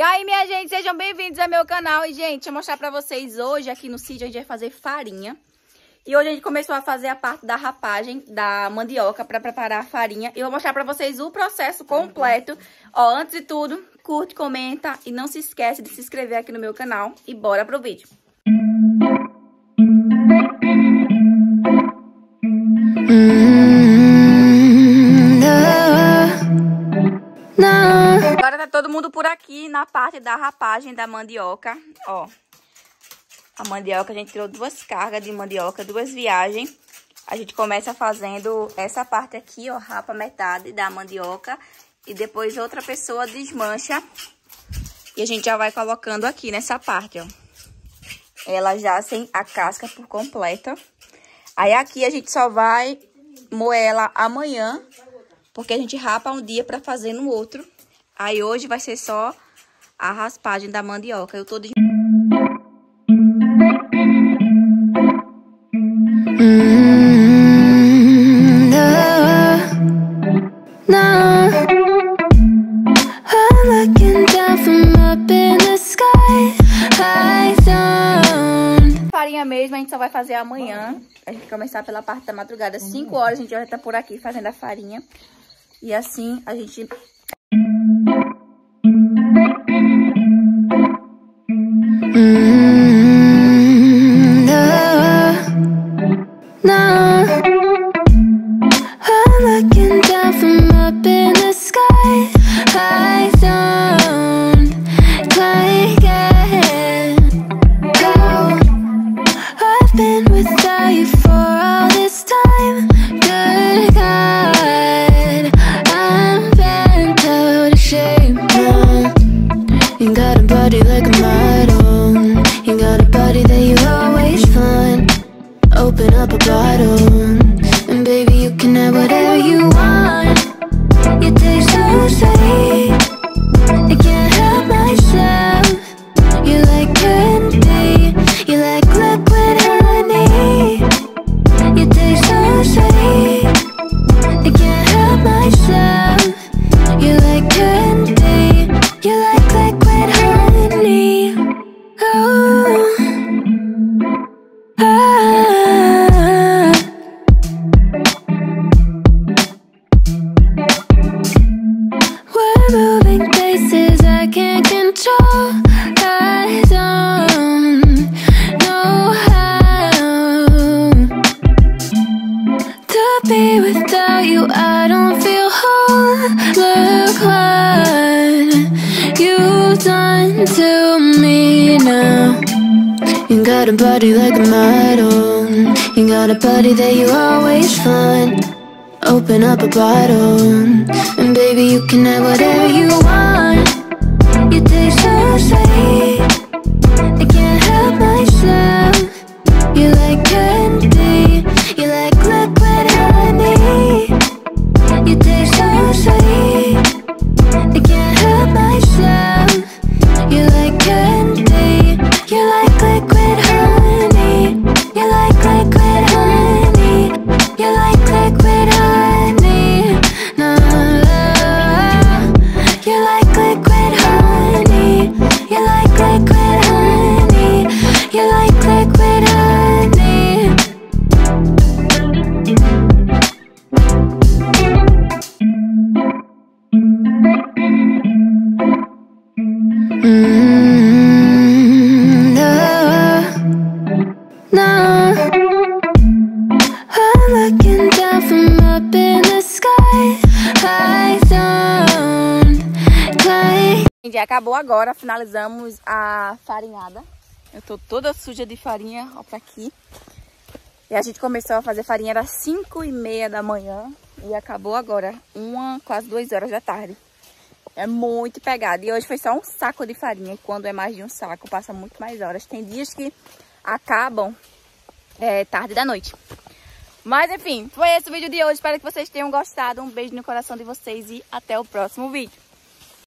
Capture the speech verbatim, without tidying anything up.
E aí, minha gente, sejam bem-vindos ao meu canal. E, gente, eu vou mostrar pra vocês hoje aqui no sítio a gente vai fazer farinha. E hoje a gente começou a fazer a parte da rapagem da mandioca pra preparar a farinha. E eu vou mostrar pra vocês o processo completo. Ó, antes de tudo, curte, comenta e não se esquece de se inscrever aqui no meu canal. E bora pro vídeo. Agora tá todo mundo por aqui na parte da rapagem da mandioca, ó. A mandioca, a gente tirou duas cargas de mandioca, duas viagens. A gente começa fazendo essa parte aqui, ó, rapa metade da mandioca. E depois outra pessoa desmancha. E a gente já vai colocando aqui nessa parte, ó. Ela já sem a casca por completa. Aí aqui a gente só vai moer ela amanhã, porque a gente rapa um dia pra fazer no outro. Aí hoje vai ser só a raspagem da mandioca. Eu tô de... Farinha mesmo, a gente só vai fazer amanhã. A gente vai começar pela parte da madrugada. cinco horas a gente vai estar por aqui fazendo a farinha. E assim a gente... Open up a bottle, and baby you can have whatever you want. You taste so sweet, I can't help myself. You like candy, you like liquid honey. You taste so sweet, I can't help myself. You like candy, you like liquid honey. Oh. Without you, I don't feel whole. Look what you've done to me now. You got a body like a model. You got a body that you always find. Open up a bottle, and baby you can have whatever you want. You taste so sweet, I can't help myself. You like candy, you like liquid honey. You taste so sweet, I can't help myself. You like candy, you like liquid honey. You like liquid honey, you like liquid honey. No, you like liquid honey, you like liquid honey, you like liquid honey. Mm, no, no. I'm looking down from up in the sky. I don't like... Gente, acabou agora, finalizamos a farinhada. Eu tô toda suja de farinha, ó, pra aqui. E a gente começou a fazer farinha, era cinco e meia da manhã. E acabou agora, uma, quase duas horas da tarde. É muito pegado. E hoje foi só um saco de farinha. E quando é mais de um saco, passa muito mais horas. Tem dias que acabam é, tarde da noite. Mas enfim, foi esse o vídeo de hoje. Espero que vocês tenham gostado. Um beijo no coração de vocês e até o próximo vídeo.